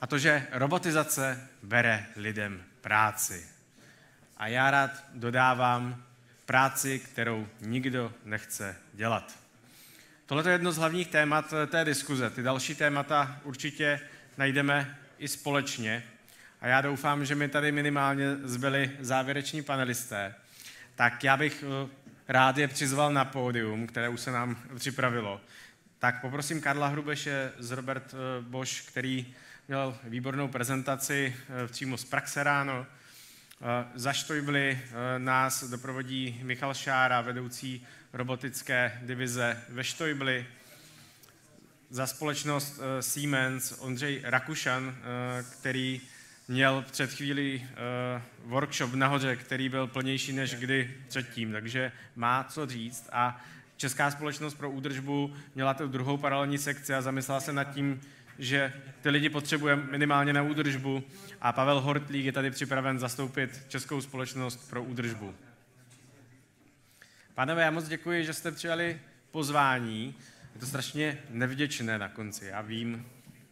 A to, že robotizace bere lidem práci. A já rád dodávám práci, kterou nikdo nechce dělat. Tohle je jedno z hlavních témat té diskuze. Ty další témata určitě najdeme i společně. A já doufám, že mi tady minimálně zbyli závěreční panelisté. Tak já bych rád je přizval na pódium, které už se nám připravilo. Tak poprosím Karla Hrubeše z Robert Bosch, který měl výbornou prezentaci přímo z praxe ráno. Za Stoibli nás doprovodí Michal Šára, vedoucí robotické divize ve Stoibli. Za společnost Siemens Ondřej Rakušan, který měl před chvílí workshop nahoře, který byl plnější než kdy předtím, takže má co říct. A Česká společnost pro údržbu měla tu druhou paralelní sekci a zamyslela se nad tím, že ty lidi potřebujeme minimálně na údržbu a Pavel Hortlík je tady připraven zastoupit Českou společnost pro údržbu. Pánové, já moc děkuji, že jste přijali pozvání. Je to strašně nevděčné na konci, já vím.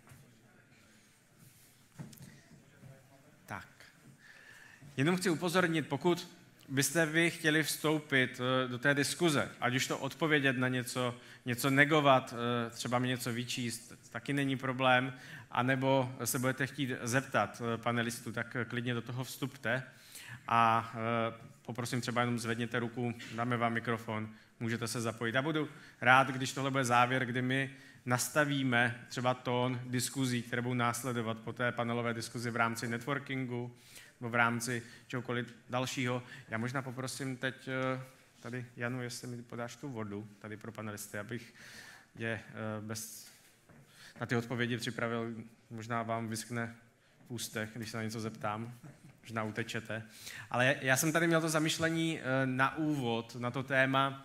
Tak. Jenom chci upozornit, pokud byste vy chtěli vstoupit do té diskuze, ať už to odpovědět na něco negovat, třeba mi něco vyčíst, taky není problém, anebo se budete chtít zeptat panelistů, tak klidně do toho vstupte a poprosím třeba jenom zvedněte ruku, dáme vám mikrofon, můžete se zapojit. Já budu rád, když tohle bude závěr, kdy my nastavíme třeba tón diskuzí, které budou následovat po té panelové diskuzi v rámci networkingu, nebo v rámci čehokoliv dalšího. Já možná poprosím teď tady Janu, jestli mi podáš tu vodu tady pro panelisty, abych je na ty odpovědi připravil. Možná vám vyschne v ústech, když se na něco zeptám. Možná utečete. Ale já jsem tady měl to zamyšlení na úvod, na to téma.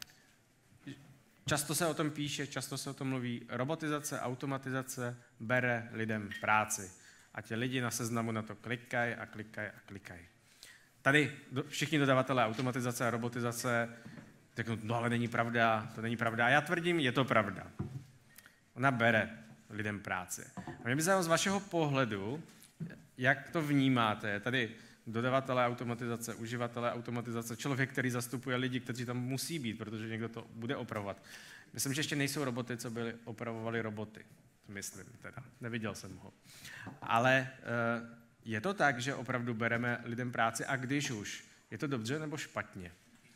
Často se o tom píše, často se o tom mluví. Robotizace, automatizace bere lidem práci. A ti lidi na seznamu na to klikají a klikají a klikají. Tady všichni dodavatelé automatizace a robotizace řeknou, no ale není pravda, to není pravda. A já tvrdím, je to pravda. Ona bere lidem práci. A mě by zajímalo z vašeho pohledu, jak to vnímáte. Tady dodavatelé automatizace, uživatelé automatizace, člověk, který zastupuje lidi, kteří tam musí být, protože někdo to bude opravovat. Myslím, že ještě nejsou roboty, co by opravovali roboty. Myslím teda, neviděl jsem ho. Ale je to tak, že opravdu bereme lidem práci a když už, je to dobře nebo špatně?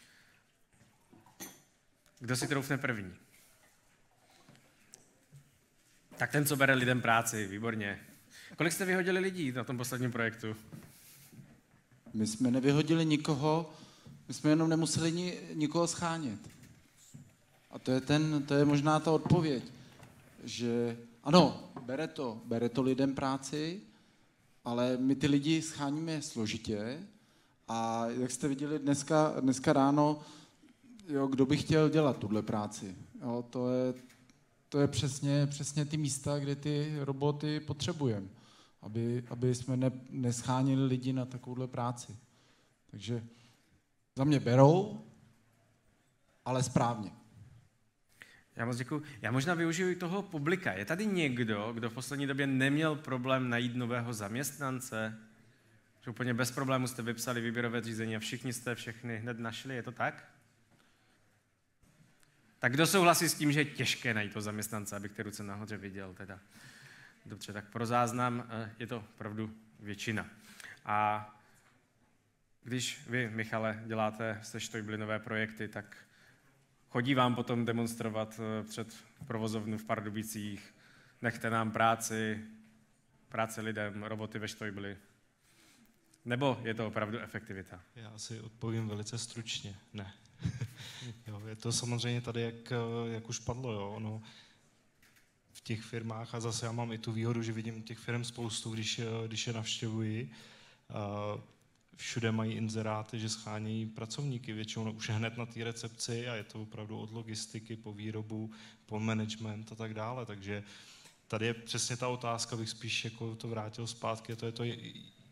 Kdo si troufne první? Tak ten, co bere lidem práci, výborně. Kolik jste vyhodili lidí na tom posledním projektu? My jsme nevyhodili nikoho, my jsme jenom nemuseli nikoho schánět. A to je možná ta odpověď, že ano, bere to lidem práci, ale my ty lidi scháníme složitě a jak jste viděli dneska ráno, jo, kdo by chtěl dělat tuhle práci. Jo, to je přesně ty místa, kde ty roboty potřebujeme, aby jsme neschánili lidi na takovouhle práci. Takže za mě berou, ale správně. Já moc děkuji. Já možná využiju i toho publika. Je tady někdo, kdo v poslední době neměl problém najít nového zaměstnance? Že úplně bez problému jste vypsali výběrové řízení a všichni jste všechny hned našli, je to tak? Tak kdo souhlasí s tím, že je těžké najít toho zaměstnance, abych ty ruce nahoře viděl teda? Dobře, tak pro záznam je to opravdu většina. A když vy, Michale, děláte se Stoibli nové projekty, tak chodí vám potom demonstrovat před provozovnu v Pardubicích, nechte nám práci lidem, roboty ve Stoibli. Nebo je to opravdu efektivita? Já si odpovím velice stručně. Ne. Jo, je to samozřejmě tady, jak už padlo, jo, ono v těch firmách, a zase já mám i tu výhodu, že vidím těch firm spoustu, když je navštěvuji, všude mají inzeráty, že schánějí pracovníky, většinou už hned na té recepci a je to opravdu od logistiky po výrobu, po management a tak dále, takže tady je přesně ta otázka, bych spíš jako to vrátil zpátky, to je to,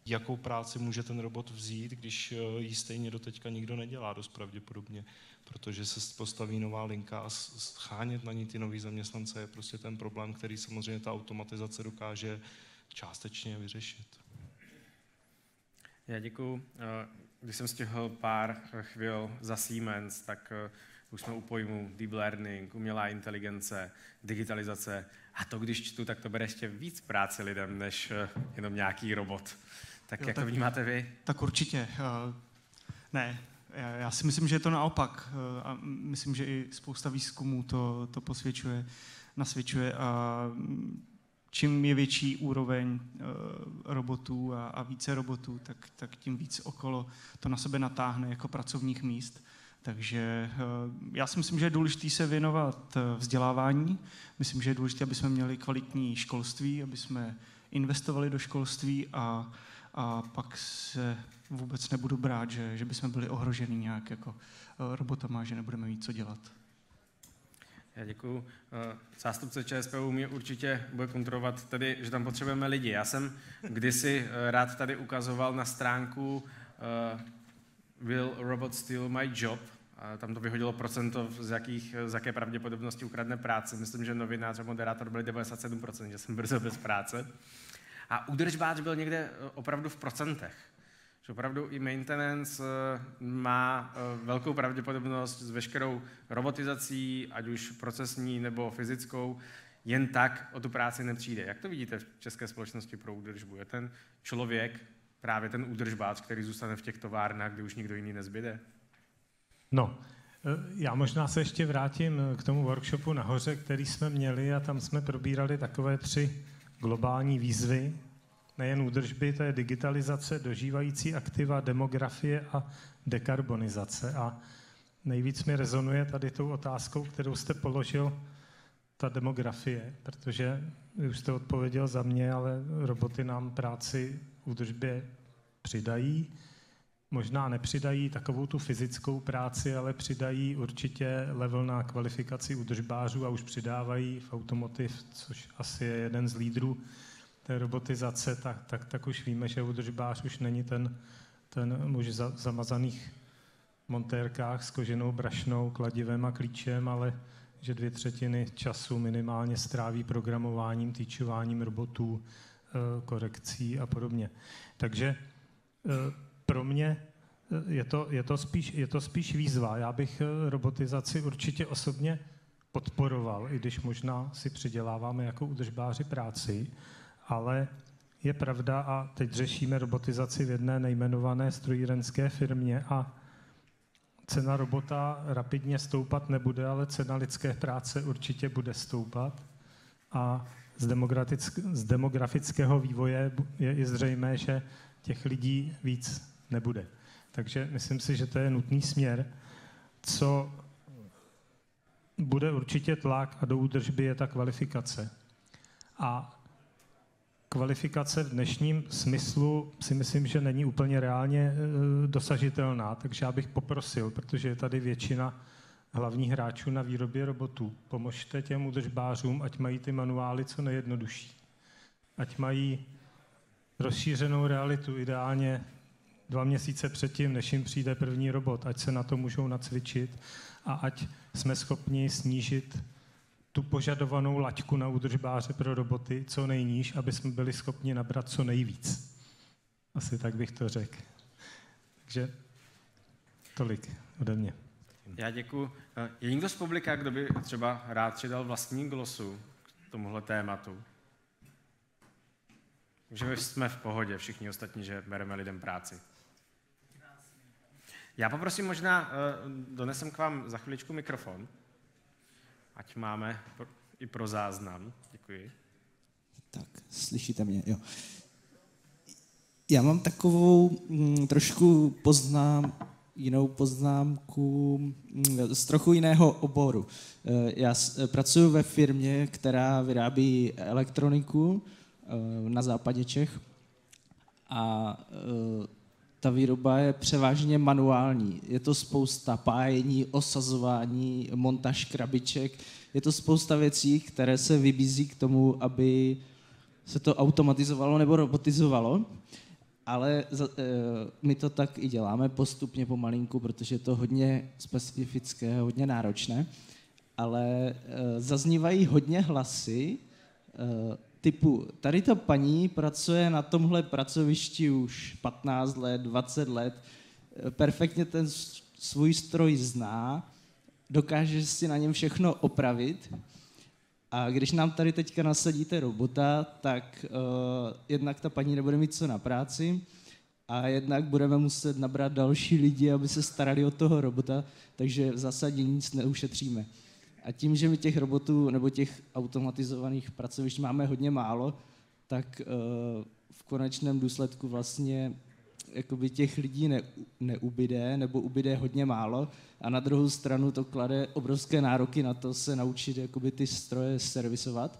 jakou práci může ten robot vzít, když ji stejně doteďka nikdo nedělá dost pravděpodobně, protože se postaví nová linka a schánět na ní ty nový zaměstnance je prostě ten problém, který samozřejmě ta automatizace dokáže částečně vyřešit. Já děkuju. Když jsem stihl pár chvil za Siemens, tak už jsme u pojmu deep learning, umělá inteligence, digitalizace. A to, když čtu, tak to bere ještě víc práci lidem, než jenom nějaký robot. Tak jo, jak to vnímáte vy? Tak určitě. Ne, já si myslím, že je to naopak. A myslím, že i spousta výzkumů to nasvědčuje. A čím je větší úroveň robotů a více robotů, tak tím víc okolo to na sebe natáhne jako pracovních míst. Takže já si myslím, že je důležité se věnovat vzdělávání. Myslím, že je důležité, aby jsme měli kvalitní školství, aby jsme investovali do školství a pak se vůbec nebudu brát, že bychom byli ohroženi nějak jako robotama, že nebudeme mít co dělat. Já děkuju. Zástupce ČSPU mě určitě bude kontrolovat tady, že tam potřebujeme lidi. Já jsem kdysi rád tady ukazoval na stránku Will Robot Steal My Job? A tam to vyhodilo procento, z jaké pravděpodobnosti ukradne práci. Myslím, že novinář a moderátor byli 97%, že jsem brzo bez práce. A údržbář byl někde opravdu v procentech. Že opravdu i maintenance má velkou pravděpodobnost s veškerou robotizací, ať už procesní nebo fyzickou, jen tak o tu práci nepřijde. Jak to vidíte v české společnosti pro údržbu? Je ten člověk právě ten údržbář, který zůstane v těch továrnách, kde už nikdo jiný nezbyde? No, já možná se ještě vrátím k tomu workshopu nahoře, který jsme měli a tam jsme probírali takové 3 globální výzvy, nejen údržby, to je digitalizace, dožívající aktiva, demografie a dekarbonizace. A nejvíc mi rezonuje tady tou otázkou, kterou jste položil, ta demografie, protože vy už jste odpověděl za mě, ale roboty nám práci v údržbě přidají. Možná nepřidají takovou tu fyzickou práci, ale přidají určitě level na kvalifikaci údržbářů a už přidávají v automotive, což asi je jeden z lídrů té robotizace, tak už víme, že údržbář už není ten muž v zamazaných montérkách s koženou brašnou, kladivem a klíčem, ale že 2/3 času minimálně stráví programováním, týčováním robotů, korekcí a podobně. Takže pro mě je to spíš výzva. Já bych robotizaci určitě osobně podporoval, i když možná si přiděláváme jako údržbáři práci, ale je pravda, a teď řešíme robotizaci v jedné nejmenované strojírenské firmě a cena robota rapidně stoupat nebude, ale cena lidské práce určitě bude stoupat. A z demografického vývoje je i zřejmé, že těch lidí víc nebude. Takže myslím si, že to je nutný směr. Co bude určitě tlak a do údržby je ta kvalifikace. A kvalifikace v dnešním smyslu si myslím, že není úplně reálně dosažitelná, takže já bych poprosil, protože je tady většina hlavních hráčů na výrobě robotů, pomožte těm údržbářům, ať mají ty manuály co nejjednodušší. Ať mají rozšířenou realitu, ideálně 2 měsíce předtím, než jim přijde první robot, ať se na to můžou nacvičit a ať jsme schopni snížit tu požadovanou laťku na údržbáře pro roboty co nejníž, aby jsme byli schopni nabrat co nejvíc. Asi tak bych to řekl. Takže tolik ode mě. Já děkuju. Je někdo z publika, kdo by třeba rád přidal vlastní glosu k tomuhle tématu? Takže jsme v pohodě, všichni ostatní, že bereme lidem práci. Já poprosím možná, donesem k vám za chviličku mikrofon, ať máme i pro záznam. Děkuji. Tak, slyšíte mě, jo. Já mám takovou trošku jinou poznámku z trochu jiného oboru. Já pracuji ve firmě, která vyrábí elektroniku na západě Čech a ta výroba je převážně manuální. Je to spousta pájení, osazování, montáž krabiček. Je to spousta věcí, které se vybízí k tomu, aby se to automatizovalo nebo robotizovalo. ale my to tak i děláme postupně pomalinku, protože je to hodně specifické, hodně náročné, ale zaznívají hodně hlasy typu, tady ta paní pracuje na tomhle pracovišti už 15 let, 20 let, perfektně ten svůj stroj zná, dokáže si na něm všechno opravit a když nám tady teďka nasadíte robota, tak jednak ta paní nebude mít co na práci a jednak budeme muset nabrat další lidi, aby se starali o toho robota, takže v zásadě nic neušetříme. A tím, že my těch robotů nebo těch automatizovaných pracovišť máme hodně málo, tak v konečném důsledku vlastně jakoby těch lidí neubyde, nebo ubyde hodně málo a na druhou stranu to klade obrovské nároky na to se naučit jakoby ty stroje servisovat.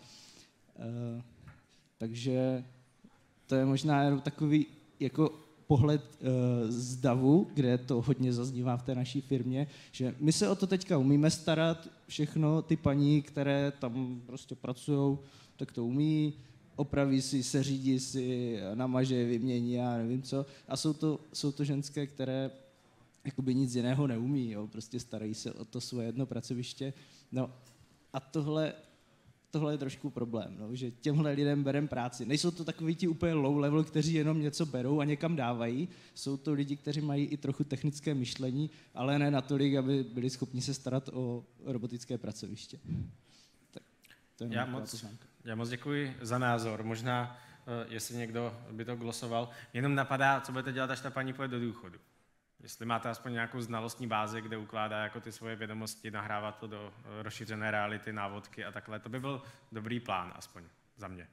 Takže to je možná jenom takový jako pohled z davu, kde to hodně zaznívá v té naší firmě, že my se o to teďka umíme starat, všechno ty paní, které tam prostě pracujou, tak to umí, opraví si, seřídí si, namaže, vymění a nevím co. A jsou to ženské, které jakoby nic jiného neumí, jo? Prostě starají se o to svoje jedno pracoviště. No a tohle je trošku problém, no? Že těmhle lidem bereme práci. Nejsou to takoví ti úplně low level, kteří jenom něco berou a někam dávají. Jsou to lidi, kteří mají i trochu technické myšlení, ale ne natolik, aby byli schopni se starat o robotické pracoviště. Tak, to je já moc děkuji za názor. Možná, jestli někdo by to glosoval, jenom napadá, co budete dělat, až ta paní půjde do důchodu. Jestli máte aspoň nějakou znalostní bázi, kde ukládá jako ty svoje vědomosti, nahrává to do rozšířené reality, návodky a takhle, to by byl dobrý plán, aspoň za mě.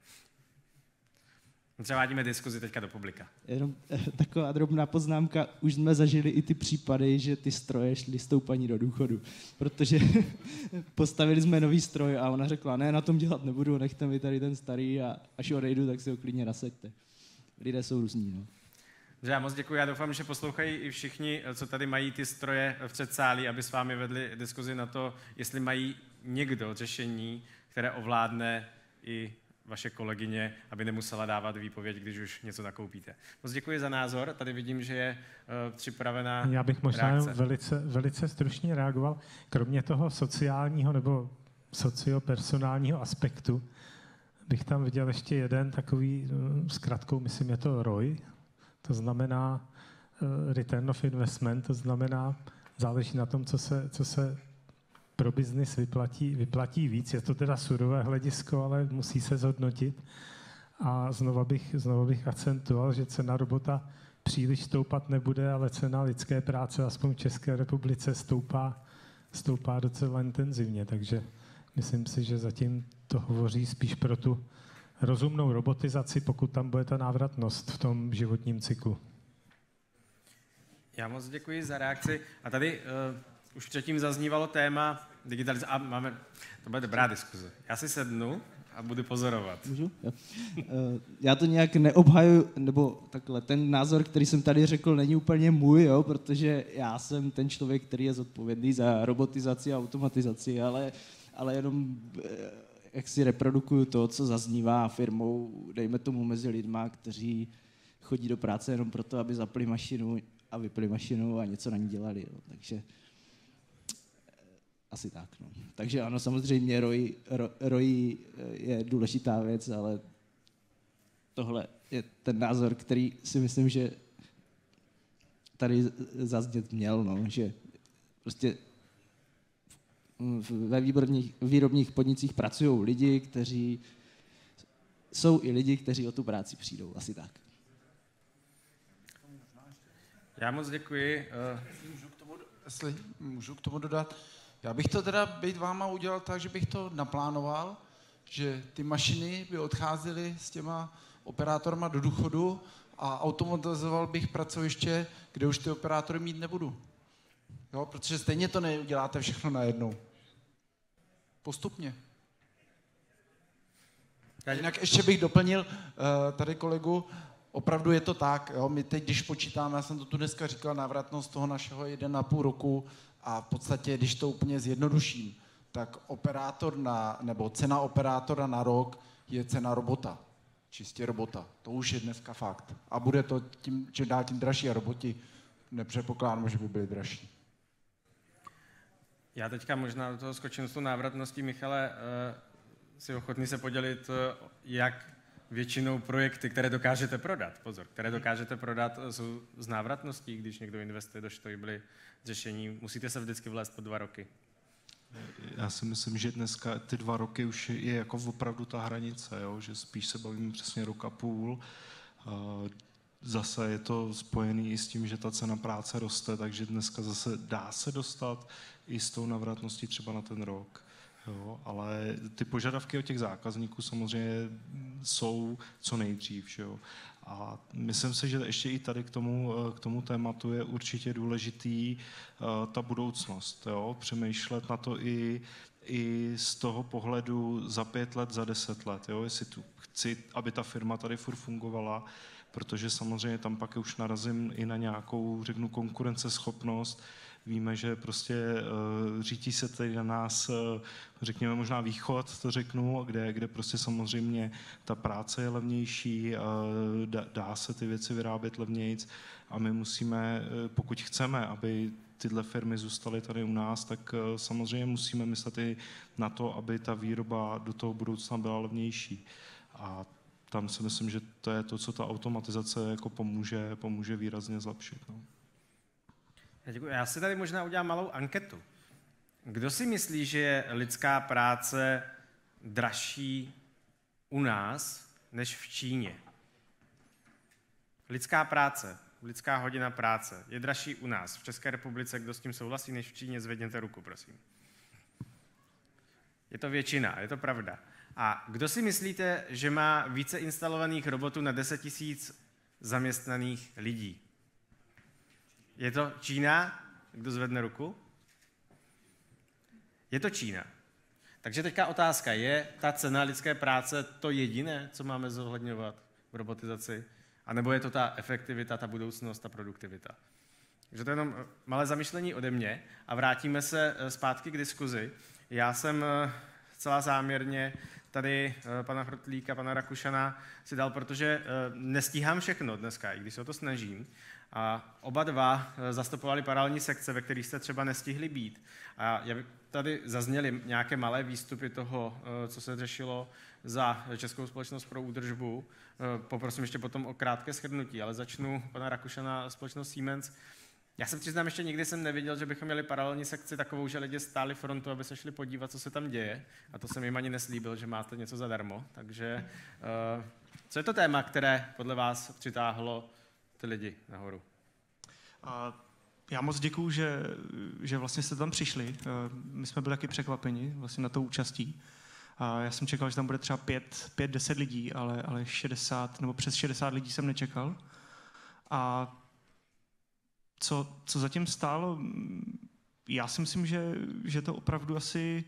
Převádíme diskuzi teďka do publika. Jenom taková drobná poznámka, už jsme zažili i ty případy, že ty stroje šly s tou paní do důchodu, protože postavili jsme nový stroj a ona řekla, ne, na tom dělat nebudu, nechte mi tady ten starý a až odejdu, tak si ho klidně nasaďte. Lidé jsou různí, no. Já moc děkuji, já doufám, že poslouchají i všichni, co tady mají ty stroje v předsálí, aby s vámi vedli diskuzi na to, jestli mají někdo řešení, které ovládne i vaše kolegyně, aby nemusela dávat výpověď, když už něco nakoupíte. Moc děkuji za názor, tady vidím, že je připravená Já bych možná reakce. velice stručně reagoval. Kromě toho sociálního nebo sociopersonálního aspektu bych tam viděl ještě jeden takový, zkratkou myslím, je to ROI, to znamená return of investment, to znamená, záleží na tom, co se pro biznis vyplatí víc. Je to teda surové hledisko, ale musí se zhodnotit. A znova bych akcentoval, že cena robota příliš stoupat nebude, ale cena lidské práce, aspoň v České republice, stoupá docela intenzivně. Takže myslím si, že zatím to hovoří spíš pro tu rozumnou robotizaci, pokud tam bude ta návratnost v tom životním cyklu. Já moc děkuji za reakci. A tady už předtím zaznívalo téma digitalizace. To bude dobrá diskuze. Já si sednu a budu pozorovat. Můžu? Jo. Já to nějak neobhaju, nebo takhle, ten názor, který jsem tady řekl, není úplně můj, jo, protože já jsem ten člověk, který je zodpovědný za robotizaci a automatizaci, ale jenom jak si reprodukuju to, co zaznívá firmou, dejme tomu mezi lidma, kteří chodí do práce jenom proto, aby zapli mašinu a vypli mašinu a něco na ní dělali. Jo. Takže asi tak. No. Takže ano, samozřejmě ROI je důležitá věc, ale tohle je ten názor, který si myslím, že tady zaznět měl, no, že prostě ve výrobních podnicích pracují lidi, kteří jsou i lidi, kteří o tu práci přijdou. Asi tak. Já moc děkuji. Jestli můžu k tomu dodat, já bych to teda být váma udělal tak, že bych to naplánoval, že ty mašiny by odcházely s těma operátorama do důchodu a automatizoval bych pracoviště, kde už ty operátory mít nebudu. Jo, protože stejně to neuděláte všechno najednou. Postupně. Jinak ještě bych doplnil tady kolegu, opravdu je to tak, jo, my teď, když počítáme, já jsem to tu dneska říkal, návratnost toho našeho 1,5 roku a v podstatě, když to úplně zjednoduším, tak operátor nebo cena operátora na rok je cena robota. čistě robota. To už je dneska fakt. A bude to čím dál tím dražší a roboti nepředpokládám, že by byli dražší. Já teďka možná do toho skočím s tou návratností, Michale, si ochotný se podělit, jak většinou projekty, které dokážete prodat, pozor, které dokážete prodat, jsou z návratností, když někdo investuje do Stoibly řešení, musíte se vždycky vlézt po 2 roky. Já si myslím, že dneska ty 2 roky už je jako opravdu ta hranice, jo? Že spíš se bavíme přesně 1,5 roku. Zase je to spojený i s tím, že ta cena práce roste, takže dneska zase dá se dostat i s tou návratností třeba na ten rok. Jo, ale ty požadavky od těch zákazníků samozřejmě jsou co nejdřív. Jo. A myslím si, že ještě i tady k tomu tématu je určitě důležitý ta budoucnost. Jo. Přemýšlet na to i z toho pohledu za 5 let, za 10 let. Jo. Jestli tu chci, aby ta firma tady furt fungovala, protože samozřejmě tam pak už narazím i na nějakou, řeknu, konkurenceschopnost. Víme, že prostě řítí se tady na nás, řekněme možná východ, to řeknu, kde prostě samozřejmě ta práce je levnější, dá se ty věci vyrábět levnějc a my musíme, pokud chceme, aby tyhle firmy zůstaly tady u nás, tak samozřejmě musíme myslet i na to, aby ta výroba do toho budoucna byla levnější. A tam si myslím, že to je to, co ta automatizace jako pomůže výrazně zlepšit. No. Já si tady možná udělám malou anketu. Kdo si myslí, že je lidská práce dražší u nás než v Číně? Lidská práce, lidská hodina práce je dražší u nás v České republice. Kdo s tím souhlasí, než v Číně, zvedněte ruku, prosím. Je to většina, je to pravda. A kdo si myslíte, že má více instalovaných robotů na 10 000 zaměstnaných lidí? Je to Čína? Kdo zvedne ruku? Je to Čína. Takže teďka otázka, je ta cena lidské práce to jediné, co máme zohledňovat v robotizaci? A nebo je to ta efektivita, ta budoucnost, ta produktivita? Takže to je jenom malé zamyšlení ode mě a vrátíme se zpátky k diskuzi. Já jsem celá záměrně tady pana Chrotlíka, pana Rakušana si dal, protože nestíhám všechno dneska, i když se o to snažím. A oba dva zastupovali paralelní sekce, ve kterých jste třeba nestihli být. A tady zazněly nějaké malé výstupy toho, co se řešilo za Českou společnost pro údržbu. Poprosím ještě potom o krátké shrnutí, ale začnu pana Rakušana, společnost Siemens. Já se přiznám, ještě nikdy jsem neviděl, že bychom měli paralelní sekci takovou, že lidi stáli frontu, aby se šli podívat, co se tam děje. A to jsem jim ani neslíbil, že máte něco zadarmo. Takže co je to téma, které podle vás přitáhlo ty lidi nahoru? Já moc děkuju, že vlastně jste tam přišli. My jsme byli taky překvapeni vlastně na tou účastí. Já jsem čekal, že tam bude třeba 5-10 lidí, ale 60 nebo přes 60 lidí jsem nečekal. A co zatím stálo, já si myslím, že to opravdu asi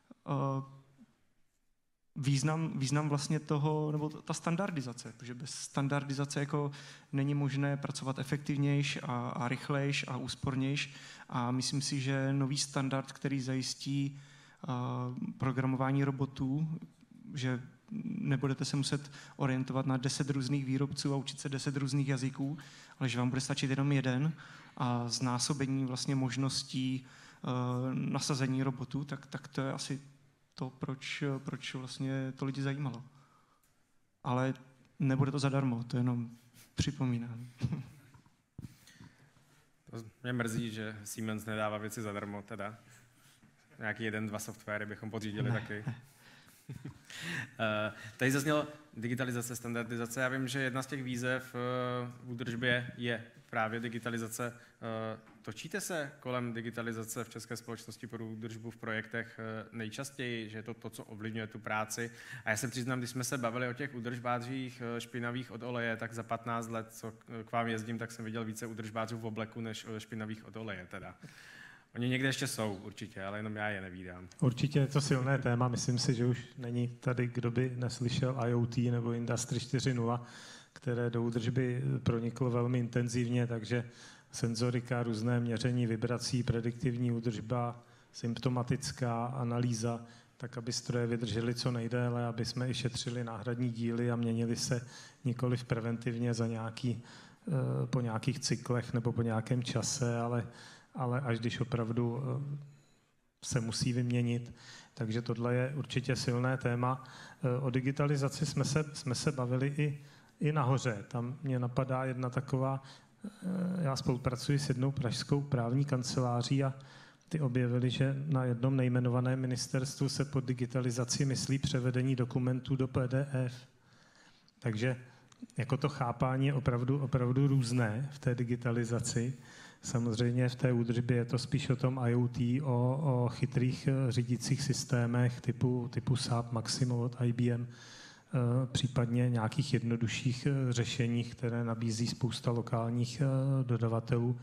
význam vlastně toho, nebo ta standardizace, protože bez standardizace jako není možné pracovat efektivnějš a rychlejš a úspornějš a myslím si, že nový standard, který zajistí programování robotů, že nebudete se muset orientovat na 10 různých výrobců a učit se 10 různých jazyků, ale že vám bude stačit jenom jeden a znásobení vlastně možností nasazení robotů, tak to je asi to, proč vlastně to lidi zajímalo. Ale nebude to zadarmo, to jenom připomínám. To mě mrzí, že Siemens nedává věci zadarmo, teda. Nějaký 1-2 softwary bychom podřídili taky. Tady zaznělo digitalizace, standardizace. Já vím, že jedna z těch výzev v údržbě je právě digitalizace. Točíte se kolem digitalizace v České společnosti pro údržbu v projektech nejčastěji, že je to to, co ovlivňuje tu práci. A já se přiznám, když jsme se bavili o těch údržbářích špinavých od oleje, tak za 15 let, co k vám jezdím, tak jsem viděl více údržbářů v obleku, než špinavých od oleje teda. Oni někde ještě jsou určitě, ale jenom já je nevídám. Určitě je to silné téma. Myslím si, že už není tady, kdo by neslyšel IoT nebo Industry 4.0, které do údržby proniklo velmi intenzivně, takže senzorika, různé měření vibrací, prediktivní údržba, symptomatická analýza tak aby stroje vydržely co nejdéle, aby jsme i šetřili náhradní díly a měnili se nikoliv preventivně po nějakých cyklech nebo po nějakém čase, ale až když opravdu se musí vyměnit. Takže tohle je určitě silné téma. O digitalizaci jsme se bavili i nahoře. Tam mě napadá jedna taková, já spolupracuji s jednou pražskou právní kanceláří a ty objevili, že na jednom nejmenovaném ministerstvu se pod digitalizaci myslí převedení dokumentů do PDF. Takže jako to chápání je opravdu různé v té digitalizaci. Samozřejmě v té údržbě je to spíš o tom IoT, o chytrých řídících systémech typu SAP, Maximo od IBM, případně nějakých jednodušších řešeních, které nabízí spousta lokálních dodavatelů.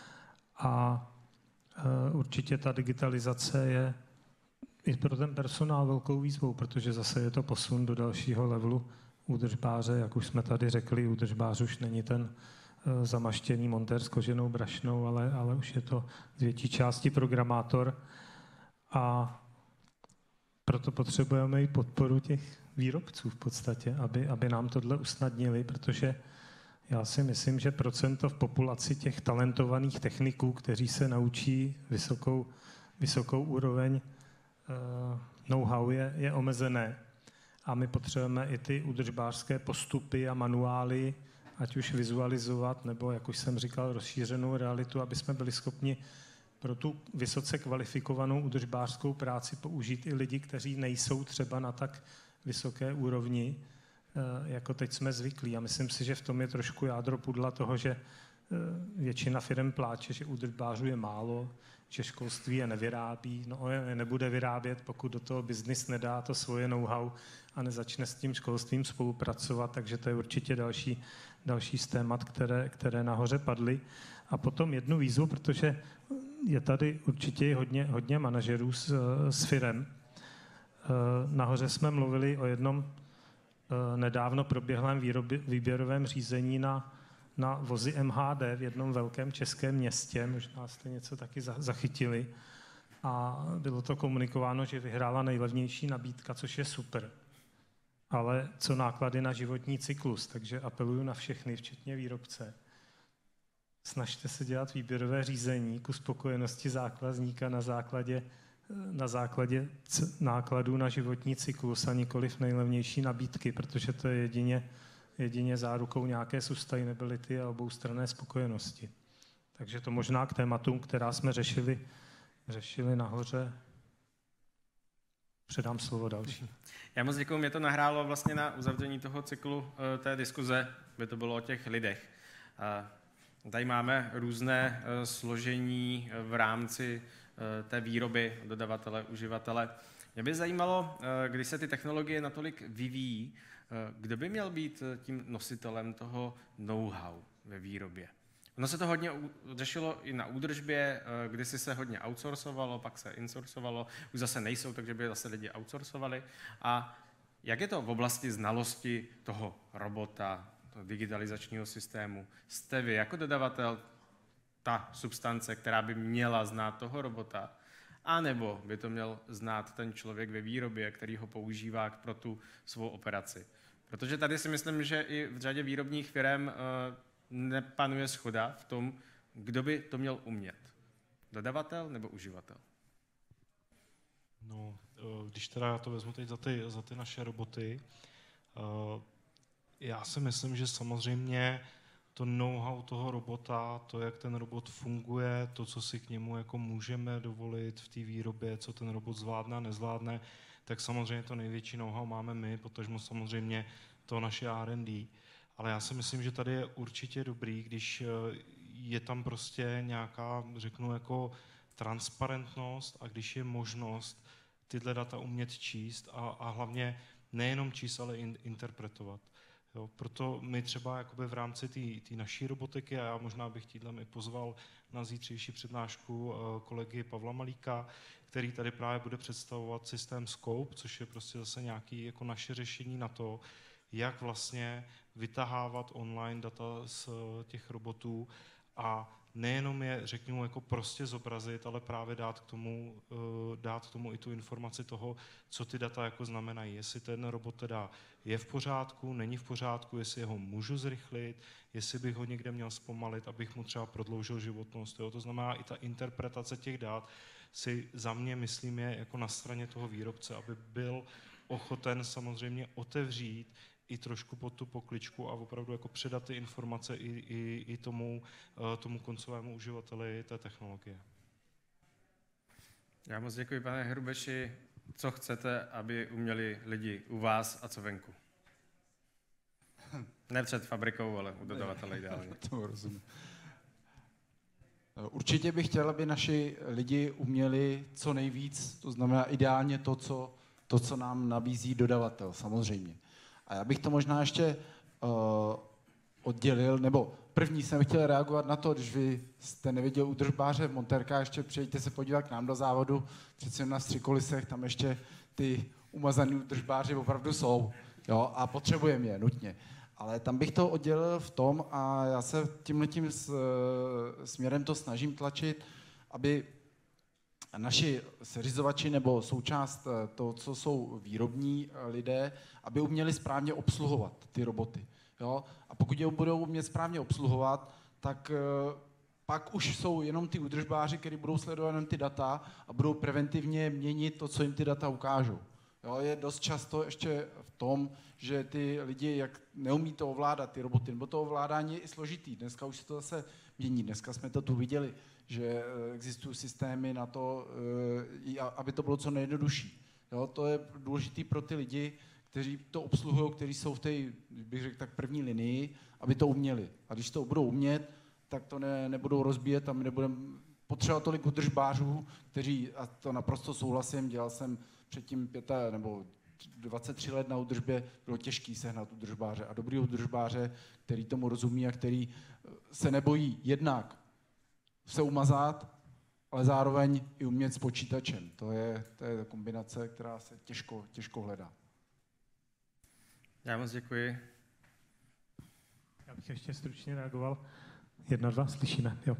A určitě ta digitalizace je i pro ten personál velkou výzvou, protože zase je to posun do dalšího levelu údržbáře. Jak už jsme tady řekli, údržbář už není ten zamaštěný montér s koženou brašnou, ale už je to z větší části programátor. A proto potřebujeme i podporu těch výrobců v podstatě, aby nám tohle usnadnili, protože já si myslím, že procento v populaci těch talentovaných techniků, kteří se naučí vysokou úroveň know-how, je omezené. A my potřebujeme i ty údržbářské postupy a manuály, ať už vizualizovat, nebo, jak už jsem říkal, rozšířenou realitu, aby jsme byli schopni pro tu vysoce kvalifikovanou údržbářskou práci použít i lidi, kteří nejsou třeba na tak vysoké úrovni, jako teď jsme zvyklí. A myslím si, že v tom je trošku jádro pudla toho, že většina firem pláče, že údržbářů je málo, že školství je nevyrábí. No, je nebude vyrábět, pokud do toho biznis nedá to svoje know-how a nezačne s tím školstvím spolupracovat, takže to je určitě další z témat, které nahoře padly. A potom jednu výzvu, protože je tady určitě hodně manažerů z firem. Nahoře jsme mluvili o jednom nedávno proběhlém výběrovém řízení na vozy MHD v jednom velkém českém městě. Možná jste něco taky zachytili. A bylo to komunikováno, že vyhrála nejlevnější nabídka, což je super. Ale co náklady na životní cyklus? Takže apeluju na všechny, včetně výrobce. Snažte se dělat výběrové řízení k uspokojenosti zákazníka na základě nákladů na životní cyklus a nikoliv nejlevnější nabídky, protože to je jedině zárukou nějaké sustainability a oboustranné spokojenosti. Takže to možná k tématům, která jsme řešili nahoře. Předám slovo další. Já moc děkuji, mě to nahrálo vlastně na uzavření toho cyklu té diskuze, by to bylo o těch lidech. Tady máme různé složení v rámci té výroby, dodavatele, uživatele. Mě by zajímalo, když se ty technologie natolik vyvíjí, kdo by měl být tím nositelem toho know-how ve výrobě. Ono se to hodně řešilo i na údržbě, kdysi se hodně outsourcovalo, pak se insourcovalo, už zase nejsou, takže by zase lidi outsourcovali. A jak je to v oblasti znalosti toho robota, toho digitalizačního systému? Jste vy jako dodavatel ta substance, která by měla znát toho robota, anebo by to měl znát ten člověk ve výrobě, který ho používá pro tu svou operaci? Protože tady si myslím, že i v řadě výrobních firem nepanuje shoda v tom, kdo by to měl umět. Dodavatel nebo uživatel? No, když teda já to vezmu teď za ty naše roboty, já si myslím, že samozřejmě to know-how toho robota, to, jak ten robot funguje, to, co si k němu jako můžeme dovolit v té výrobě, co ten robot zvládne a nezvládne, tak samozřejmě to největší know-how máme my, potažmo samozřejmě to naše R&D. Ale já si myslím, že tady je určitě dobrý, když je tam prostě nějaká, řeknu, jako transparentnost a když je možnost tyhle data umět číst a hlavně nejenom číst, ale interpretovat. Jo, proto my třeba jakoby v rámci té naší robotiky, a já možná bych tímhle i pozval na zítřejší přednášku kolegy Pavla Malíka, který tady právě bude představovat systém Scope, což je prostě zase nějaké jako naše řešení na to, jak vlastně vytahávat online data z těch robotů a nejenom je, řekněme, jako prostě zobrazit, ale právě dát k tomu i tu informaci toho, co ty data jako znamenají. Jestli ten robot teda je v pořádku, není v pořádku, jestli ho můžu zrychlit, jestli bych ho někde měl zpomalit, abych mu třeba prodloužil životnost. Jo? To znamená, i ta interpretace těch dat si za mě, myslím, je jako na straně toho výrobce, aby byl ochoten samozřejmě otevřít i trošku pod tu pokličku a opravdu jako předat ty informace i tomu koncovému uživateli té technologie. Já moc děkuji, pane Hrubeši. Co chcete, aby uměli lidi u vás a co venku? Ne před fabrikou, ale u dodavatele ideálně. To rozumím. Určitě bych chtěl, aby naši lidi uměli co nejvíc, to znamená ideálně to, co nám nabízí dodavatel, samozřejmě. A já bych to možná ještě oddělil, nebo první jsem chtěl reagovat na to, když vy jste neviděl údržbáře v montérkách, ještě přijďte se podívat k nám do závodu, přece na Střikolisech, tam ještě ty umazaný údržbáři opravdu jsou, jo, a potřebujeme je nutně. Ale tam bych to oddělil v tom, a já se tímhletím směrem to snažím tlačit, aby naši seřizovači nebo součást toho, co jsou výrobní lidé, aby uměli správně obsluhovat ty roboty. Jo? A pokud je budou umět správně obsluhovat, tak pak už jsou jenom ty údržbáři, kteří budou sledovat jenom ty data a budou preventivně měnit to, co jim ty data ukážou. Jo? Je dost často ještě v tom, že ty lidi jak neumí to ovládat, ty roboty, nebo to ovládání je i složitý. Dneska už se to zase mění. Dneska jsme to tu viděli, že existují systémy na to, aby to bylo co nejjednodušší. Jo, to je důležité pro ty lidi, kteří to obsluhují, kteří jsou v té, bych řekl, tak první linii, aby to uměli. A když to budou umět, tak to nebudou rozbíjet a my nebudeme potřebovat tolik údržbářů, kteří, a to naprosto souhlasím, dělal jsem předtím 23 let na údržbě, bylo těžký sehnat údržbáře a dobrý údržbáře, který tomu rozumí a který se nebojí jednak se umazat, ale zároveň i umět s počítačem. To je kombinace, která se těžko hledá. Já moc děkuji. Já bych ještě stručně reagoval. 1, 2, slyšíme, jo.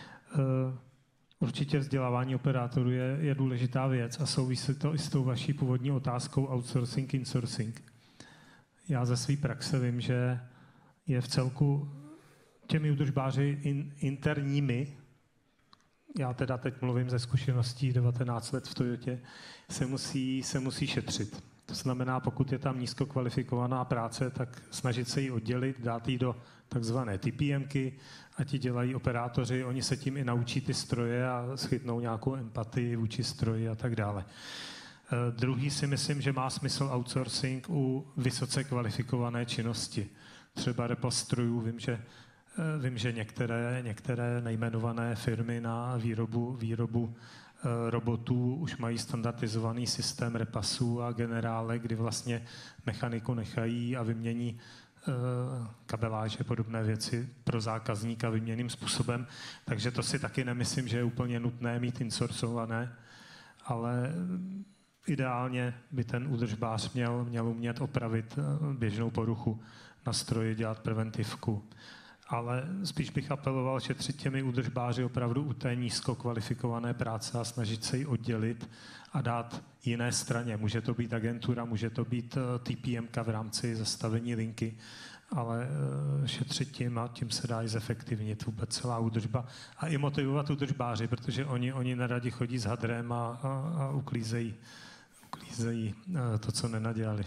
Určitě vzdělávání operátorů je důležitá věc a souvisí to i s tou vaší původní otázkou outsourcing, insourcing. Já ze své praxe vím, že je v celku těmi údržbáři interními, já teda teď mluvím ze zkušeností 19 let v Toyotě, se musí šetřit. To znamená, pokud je tam nízkokvalifikovaná práce, tak snažit se ji oddělit, dát ji do takzvané TPMky a ti dělají operátoři, oni se tím i naučí ty stroje a schytnou nějakou empatii vůči stroji a tak dále. Druhý si myslím, že má smysl outsourcing u vysoce kvalifikované činnosti. Třeba repas strojů, vím, že některé nejmenované firmy na výrobu robotů už mají standardizovaný systém repasů a generále, kdy vlastně mechaniku nechají a vymění kabeláže, podobné věci pro zákazníka vyměným způsobem. Takže to si taky nemyslím, že je úplně nutné mít insourcované, ale ideálně by ten údržbář měl umět opravit běžnou poruchu na stroji, dělat preventivku. Ale spíš bych apeloval šetřit těmi údržbáři opravdu u té nízkokvalifikované práce a snažit se ji oddělit a dát jiné straně. Může to být agentura, může to být TPMka v rámci zastavení linky, ale šetřit tím a tím se dá i zefektivnit vůbec celá údržba. A i motivovat údržbáři, protože oni neradi chodí s hadrem a uklízejí to, co nenadělali.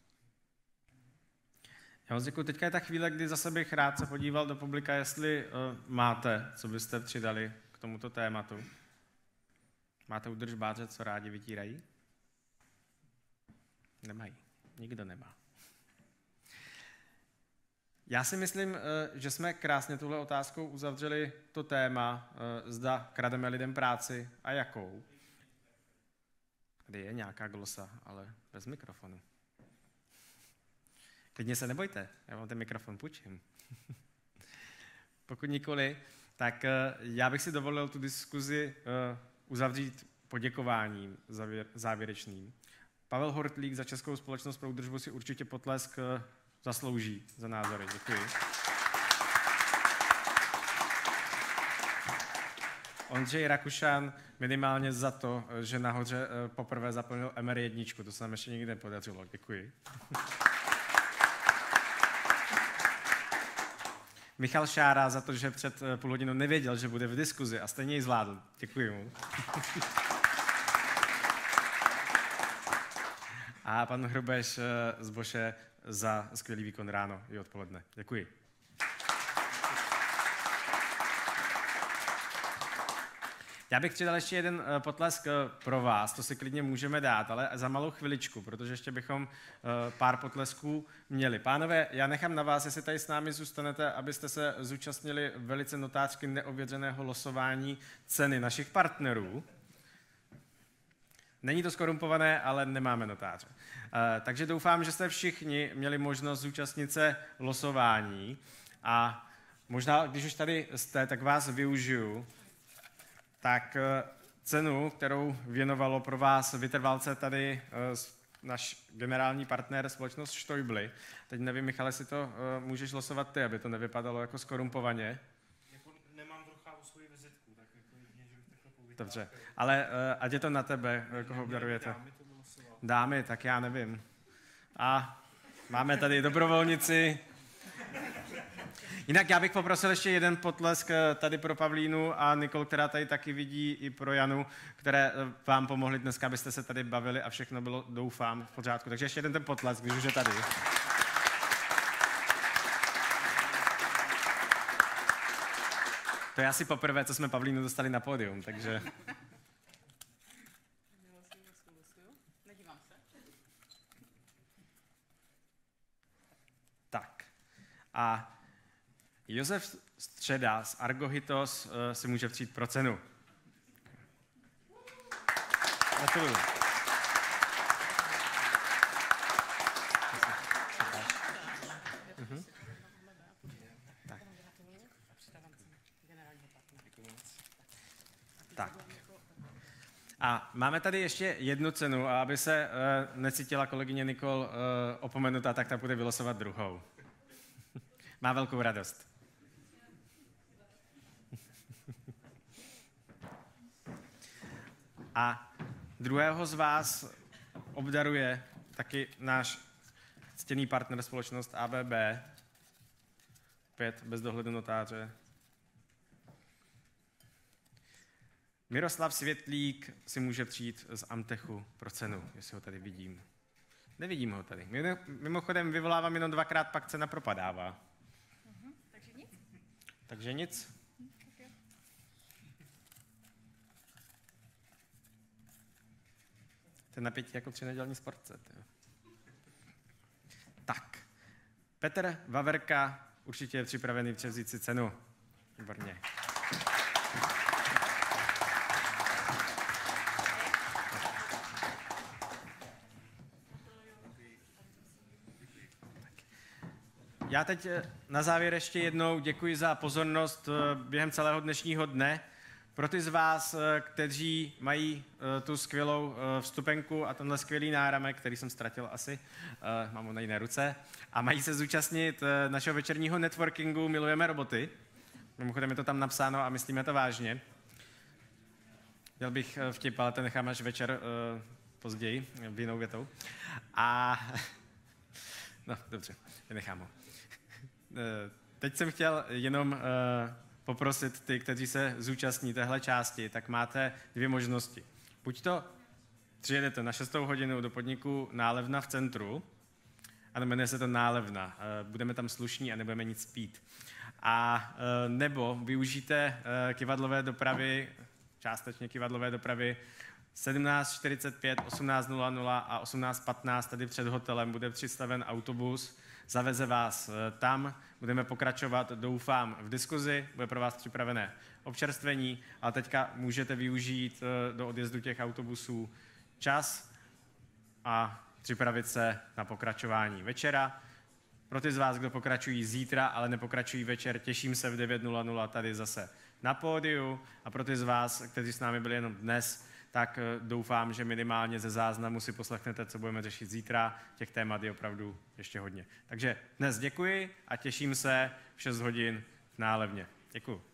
Já moc děkuji. Teďka je ta chvíle, kdy zase bych rád se podíval do publika, jestli máte, co byste přidali k tomuto tématu. Máte údržbáře, co rádi vytírají? Nemají. Nikdo nemá. Já si myslím, že jsme krásně tuhle otázkou uzavřeli to téma, zda krademe lidem práci a jakou. Tady je nějaká glosa, ale bez mikrofonu. Klidně se nebojte, já vám ten mikrofon půjčím. Pokud nikoli, tak já bych si dovolil tu diskuzi uzavřít poděkováním závěrečným. Pavel Hortlík za Českou společnost pro údržbu si určitě potlesk zaslouží za názory. Děkuji. Ondřej Rakušan minimálně za to, že nahoře poprvé zaplnil MR1. To se nám ještě nikdy nepodařilo. Děkuji. Michal Šára za to, že před půl hodinou nevěděl, že bude v diskuzi a stejně ji zvládl. Děkuji mu. A pan Hrubeš z Boše za skvělý výkon ráno i odpoledne. Děkuji. Já bych přidal ještě jeden potlesk pro vás, to si klidně můžeme dát, ale za malou chviličku, protože ještě bychom pár potlesků měli. Pánové, já nechám na vás, jestli tady s námi zůstanete, abyste se zúčastnili velice notářsky neověřeného losování ceny našich partnerů. Není to skorumpované, ale nemáme notáře. Takže doufám, že jste všichni měli možnost zúčastnit se losování a možná, když už tady jste, tak vás využiju. Tak cenu, kterou věnovalo pro vás vytrvalce tady náš generální partner společnost Stoibli. Teď nevím, Michale, jestli to můžeš losovat ty, aby to nevypadalo jako skorumpovaně. Nemám v rukávu svoji vizitku, tak jako jedině, že bych takhle povídal. Dobře, ale ať je to na tebe, koho obdarujete. Dámy, tak já nevím. A máme tady dobrovolnici. Jinak já bych poprosil ještě jeden potlesk tady pro Pavlínu a Nikol, která tady taky vidí, i pro Janu, které vám pomohly dneska, abyste se tady bavili a všechno bylo, doufám, v pořádku. Takže ještě jeden ten potlesk, když už je tady. To je asi poprvé, co jsme Pavlínu dostali na pódium, takže... Tak. A Josef Středa z Argohitos si může přijít pro cenu. Gratuluju. Tak. A máme tady ještě jednu cenu a aby se necítila kolegyně Nikol opomenutá, tak ta bude vylosovat druhou. Má velkou radost. A druhého z vás obdaruje taky náš ctěný partner společnost ABB, opět bez dohledu notáře. Miroslav Světlík si může přijít z Amtechu pro cenu, jestli ho tady vidím. Nevidím ho tady. Mimochodem vyvolávám jenom 2krát, pak cena propadává. Takže nic? Takže nic. Ten napětí jako při nedělní sportce. Tak. Petr Vaverka určitě je připravený převzít si cenu. Výborně. Já teď na závěr ještě jednou děkuji za pozornost během celého dnešního dne. Pro ty z vás, kteří mají tu skvělou vstupenku a tenhle skvělý náramek, který jsem ztratil asi, mám ho na jiné ruce, a mají se zúčastnit našeho večerního networkingu Milujeme roboty. Mimochodem je to tam napsáno a myslíme to vážně. Měl bych vtip, ale to nechám až večer později, v jinou větou. A no, dobře, nechám ho. Teď jsem chtěl jenom poprosit ty, kteří se zúčastní téhle části, tak máte 2 možnosti. Buď to přijedete na 6. hodinu do podniku Nálevna v centru, a jmenuje se to Nálevna. Budeme tam slušní a nebudeme nic pít. A nebo využijte kyvadlové dopravy, částečně kyvadlové dopravy, 17:45, 18:00 a 18:15 tady před hotelem bude přistaven autobus, zaveze vás tam, budeme pokračovat, doufám, v diskuzi, bude pro vás připravené občerstvení, ale teďka můžete využít do odjezdu těch autobusů čas a připravit se na pokračování večera. Pro ty z vás, kdo pokračují zítra, ale nepokračují večer, těším se v 9:00 tady zase na pódiu, a pro ty z vás, kteří s námi byli jenom dnes, tak doufám, že minimálně ze záznamu si poslechnete, co budeme řešit zítra. Těch témat je opravdu ještě hodně. Takže dnes děkuji a těším se v 6 hodin v Nálevně. Děkuji.